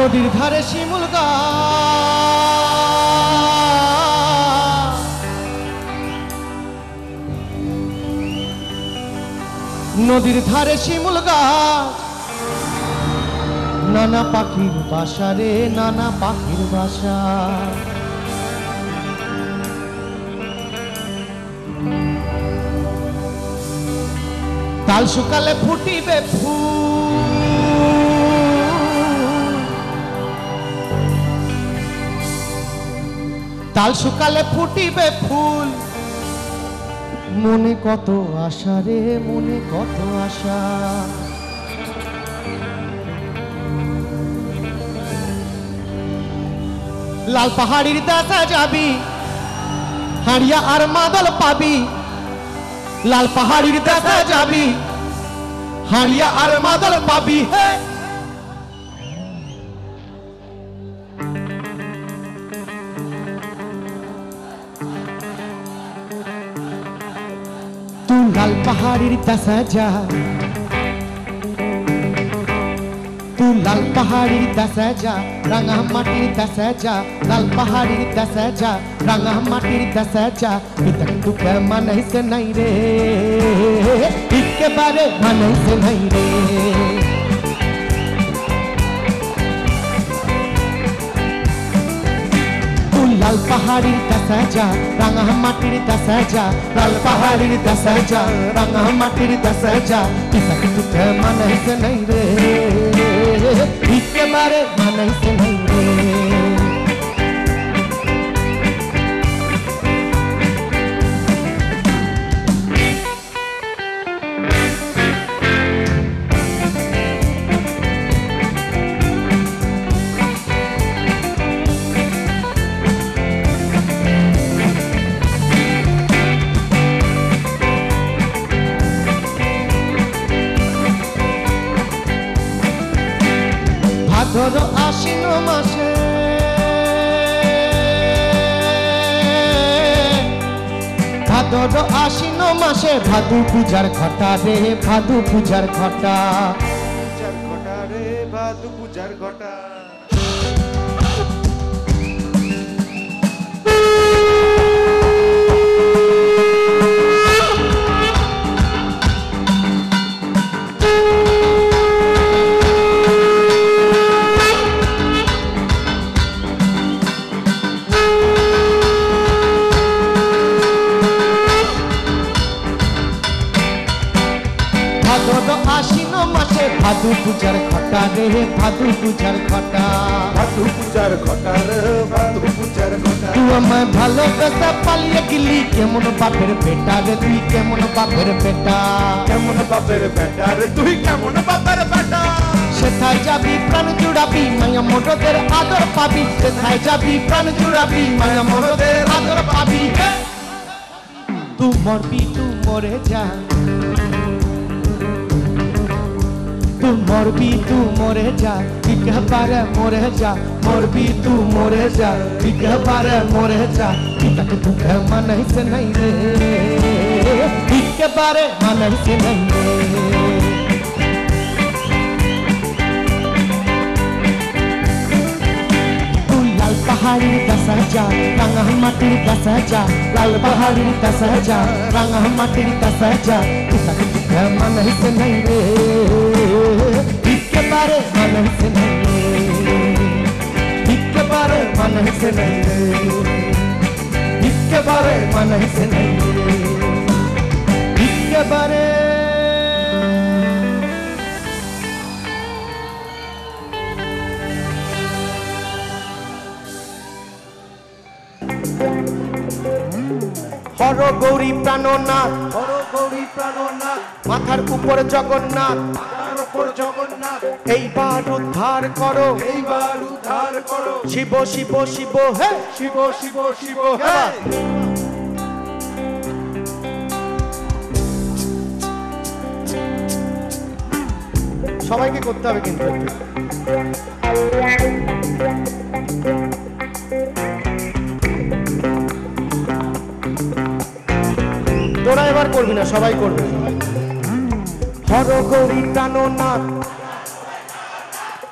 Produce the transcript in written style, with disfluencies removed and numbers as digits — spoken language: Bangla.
নদীর ধারে শিমুল গাছ, নদীর ধারে শিমুল গাছ, নানা পাখির বাসা রে নানা পাখির বাসা। কাল সকালে ফুটিবে ফুল, কাল সকালে ফুটিবে ফুল, মনে কত আশা রে মনে কত আশা। লাল পাহাড়ির দাসা যাবি, হাড়িয়া আর মাদল পাবি। লাল পাহাড়ির দাসা যাবি, হাড়িয়া আর মাদল পাবি। তুই লাল পাহাড়ির দাসা যা, তুই লাল পাহাড়ির দাসা যা, রাঙা মাটির দাসা যা। লাল পাহাড়ির দাসা যা, রাঙা মাটির দাসা যা। ইতক তুকে মানাইছে নাই রে, একেবারে মানাইছে নাই রে। তুই লাল পাহাড়ির দাসা যা, রাঙা মাটির দাসা যা। লাল পাহাড়ির দাসা যা, রাঙা মাটির দাসা যা। ইতক তুকে মানাইছে নাই রে, একেবারে মানাইছে নাই রে। ভাদর আশ্বিন মাসে, ভাদর আশ্বিন মাসে ভাদু পূজার ঘটা রে ভাদু পূজার ঘটা। পূজার ঘটা রে ভাদু পূজার ঘটা। আশ্বিন মাসে ভাদু পূজার ঘটা রে ভাদু পূজার ঘটা। ভাদু পূজার ঘটা রে ভাদু পূজার ঘটা। তুই আমায় ভালোবেসে পালিয়ে গেলি, কেমন বাপের বেটা রে তুই কেমন বাপের বেটা। কেমন বাপের বেটা রে তুই কেমন বাপের বেটা। সেথায় যাবি প্রাণ জুড়াবি, মায়া মোরদের আদর পাবি। সেথায় যাবি প্রাণ জুড়াবি, মায়া মোরদের আদর পাবি। তুই মরবি তুই মরে যা, তুই মরবি তুই মরে যা। একেবারে মরে যা, মরবি তুই মরে যা। একেবারে মরে যা, এটাকে তোকে মানাইছে নাই রে, একেবারে মানাইছে নাই রে। তুই লাল পাহাড়ির দাসা যা, রাঙা মাটির দাসা যা। লাল পাহাড়ির দাসা যা, রাঙা মাটির দাসা যা। এটাকে তোকে মানাইছে নাই রে, একেবারে মানাইছে নাই রে, একেবারে মানাইছে নাই রে, একেবারে মানাইছে নাই রে, একেবারে। হর গৌরী প্রাণনাথ, হর গৌরী প্রাণনাথ, মাথার উপরে জগন্নাথ, মাথার উপর জগন্নাথ। এইবার উদ্ধার করো, এইবার উদ্ধার করো। শিব শিব শিব হে, শিব শিব শিব হে। সবাইকে করতে হবে কিন্তু। তোরা এবার করবি না, সবাই করবে। হর গৌরী প্রাণনাথ,